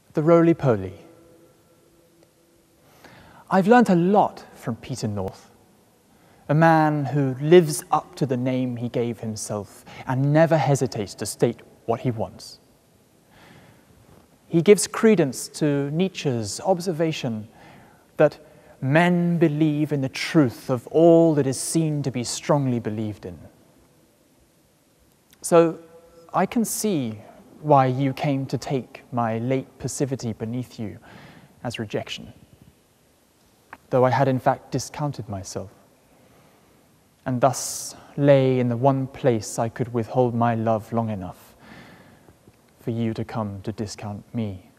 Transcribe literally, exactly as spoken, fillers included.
the Roly Poly. I've learnt a lot from Peter North, a man who lives up to the name he gave himself and never hesitates to state what he wants. He gives credence to Nietzsche's observation that men believe in the truth of all that is seen to be strongly believed in. So I can see why you came to take my late passivity beneath you as rejection, though I had in fact discounted myself, and thus lay in the one place I could withhold my love long enough for you to come to discount me.